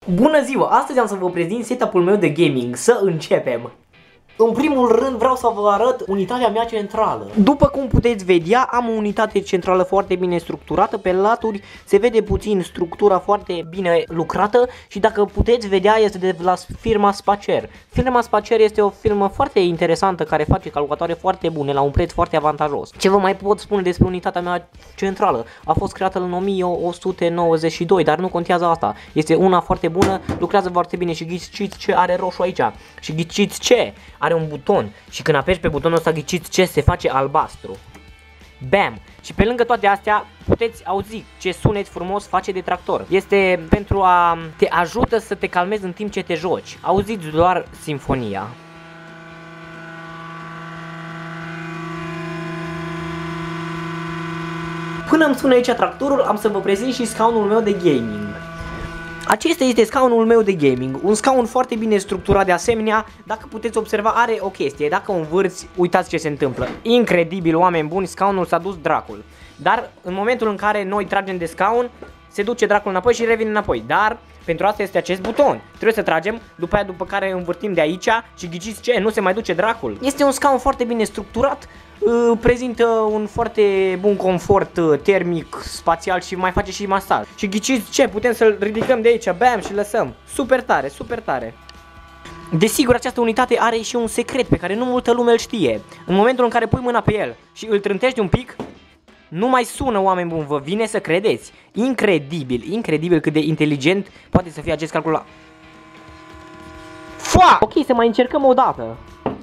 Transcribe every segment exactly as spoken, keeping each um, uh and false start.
Bună ziua! Astăzi am să vă prezint setup-ul meu de gaming. Să începem! În primul rând vreau să vă arăt unitatea mea centrală. După cum puteți vedea, am o unitate centrală foarte bine structurată. Pe laturi se vede puțin structura foarte bine lucrată și dacă puteți vedea este de la firma Spacer. Firma Spacer este o firmă foarte interesantă care face calculatoare foarte bune la un preț foarte avantajos. Ce vă mai pot spune despre unitatea mea centrală? A fost creată în o mie o sută nouăzeci și doi, dar nu contează asta. Este una foarte bună, lucrează foarte bine și ghiciți ce are roșu aici. Și ghiciți ce? Are un buton și când apeși pe butonul ăsta, ghiciți ce, se face albastru. Bam! Și pe lângă toate astea puteți auzi ce sunet frumos face de tractor. Este pentru a te ajută să te calmezi în timp ce te joci. Auziți doar simfonia. Până îmi sună aici tractorul, am să vă prezint și scaunul meu de gaming. Acesta este scaunul meu de gaming, un scaun foarte bine structurat de asemenea. Dacă puteți observa, are o chestie, dacă o învârți, uitați ce se întâmplă. Incredibil, oameni buni, scaunul s-a dus dracul. Dar în momentul în care noi tragem de scaun, se duce dracul înapoi și revine înapoi. Dar pentru asta este acest buton. Trebuie să tragem, după aia după care învârtim de aici și ghiciți ce, nu se mai duce dracul. Este un scaun foarte bine structurat, prezintă un foarte bun confort termic, spațial și mai face și masaj. Și ghiciți ce, putem să-l ridicăm de aici, bam, și lăsăm. Super tare, super tare. Desigur, această unitate are și un secret pe care nu multă lume îl știe. În momentul în care pui mâna pe el și îl trântești un pic, nu mai sună, oameni buni, vă vine să credeți. Incredibil, incredibil cât de inteligent poate să fie acest calculator. Fuck! Ok, să mai încercăm o dată.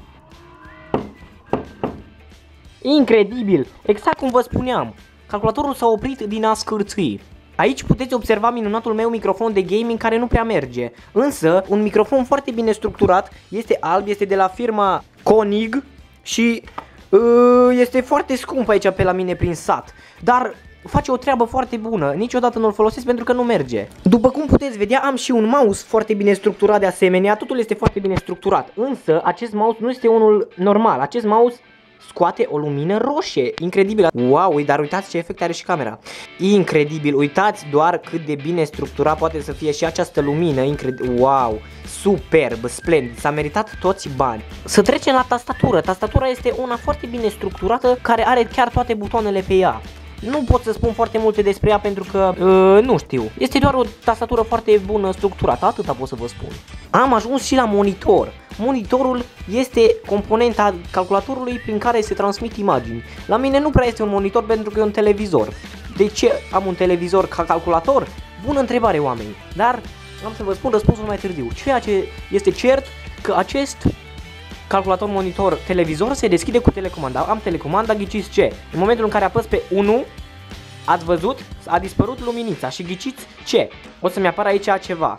Incredibil, exact cum vă spuneam, calculatorul s-a oprit din a scârțui. Aici puteți observa minunatul meu microfon de gaming care nu prea merge. Însă, un microfon foarte bine structurat, este alb, este de la firma Konig și uh, este foarte scump aici pe la mine prin sat. Dar face o treabă foarte bună, niciodată nu-l folosesc pentru că nu merge. După cum puteți vedea, am și un mouse foarte bine structurat de asemenea, totul este foarte bine structurat. Însă, acest mouse nu este unul normal, acest mouse scoate o lumină roșie, incredibil. Wow, dar uitați ce efect are și camera. Incredibil, uitați doar cât de bine structurat poate să fie și această lumină, incredibil. Wow, superb, splendid, s-a meritat toți bani. Să trecem la tastatură. Tastatura este una foarte bine structurată, care are chiar toate butoanele pe ea. Nu pot să spun foarte multe despre ea pentru că uh, nu știu. Este doar o tastatură foarte bună structurată, atâta pot să vă spun. Am ajuns și la monitor. Monitorul este componenta calculatorului prin care se transmit imagini. La mine nu prea este un monitor pentru că e un televizor. De ce am un televizor ca calculator? Bună întrebare, oameni. Dar am să vă spun răspunsul mai târziu. Ceea ce este cert că acest calculator monitor televizor se deschide cu telecomanda. Am telecomanda, ghiciți ce? În momentul în care apăs pe unu, ați văzut? A dispărut luminița și ghiciți ce? O să-mi apară aici ceva.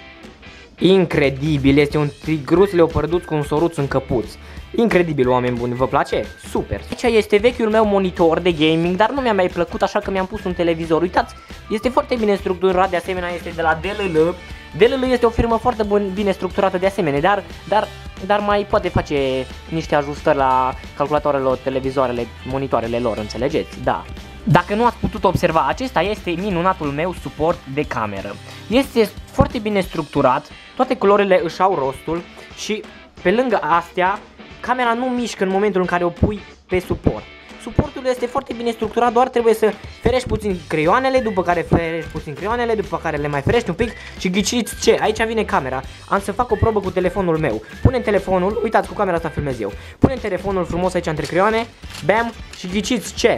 Incredibil, este un tigruț leopărduț cu un soruț în căpuț. Incredibil, oameni buni, vă place? Super! Aici este vechiul meu monitor de gaming, dar nu mi-a mai plăcut, așa că mi-am pus un televizor. Uitați, este foarte bine structurat, de asemenea este de la D L L. D L L este o firmă foarte bine structurată de asemenea, dar, dar, dar mai poate face niște ajustări la calculatoarele, televizoarele, monitoarele lor, înțelegeți? Da. Dacă nu ați putut observa, acesta este minunatul meu suport de cameră. Este foarte bine structurat, toate culorile își au rostul și pe lângă astea, camera nu mișcă în momentul în care o pui pe suport. Suportul este foarte bine structurat, doar trebuie să ferești puțin creioanele, după care ferești puțin creioanele, după care le mai ferești un pic și ghiciți ce? Aici vine camera. Am să fac o probă cu telefonul meu. Punem telefonul, uitați, cu camera asta filmez eu. Punem telefonul frumos aici între creioane, bam, și ghiciți ce?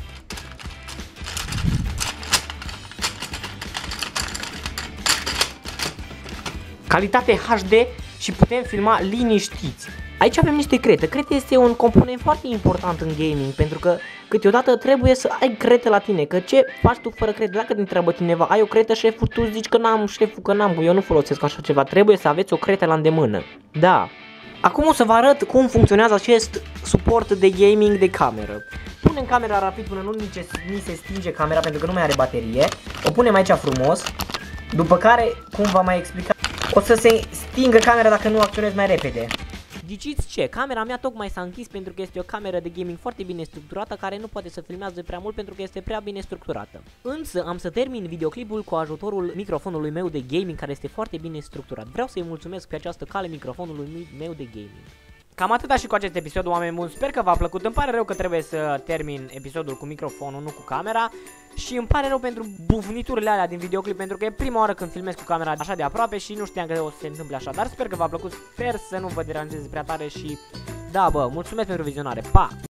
Calitate H D și putem filma liniștiți. Aici avem niște crete. Crete este un component foarte important în gaming, pentru că câteodată trebuie să ai crete la tine. Că ce faci tu fără crete? Dacă te întreabă cineva, ai o cretă, șeful, tu zici că n-am, șeful, că n-am, eu nu folosesc așa ceva. Trebuie să aveți o cretă la îndemână. Da. Acum o să vă arăt cum funcționează acest suport de gaming de cameră. Punem camera rapid până nu ni se stinge camera pentru că nu mai are baterie. O punem aici frumos. După care, cum v-am mai explicat, o să se stingă camera dacă nu acționez mai repede. Ghiciți ce? Camera mea tocmai s-a închis pentru că este o cameră de gaming foarte bine structurată care nu poate să filmează prea mult pentru că este prea bine structurată. Însă am să termin videoclipul cu ajutorul microfonului meu de gaming care este foarte bine structurat. Vreau să-i mulțumesc pe această cale microfonului meu de gaming. Cam atâta și cu acest episod, oameni buni, sper că v-a plăcut. Îmi pare rău că trebuie să termin episodul cu microfonul, nu cu camera. Și îmi pare rău pentru bufniturile alea din videoclip, pentru că e prima oară când filmez cu camera așa de aproape și nu știam că o să se întâmple așa. Dar sper că v-a plăcut, sper să nu vă deranjeze prea tare și da, bă, mulțumesc pentru vizionare, pa!